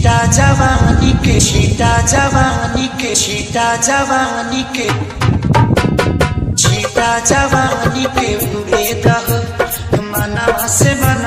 छीटा जवानी के, छीटा जवानी के, छीटा जवानी के, छीटा जवानी के उड़े दह मना से बना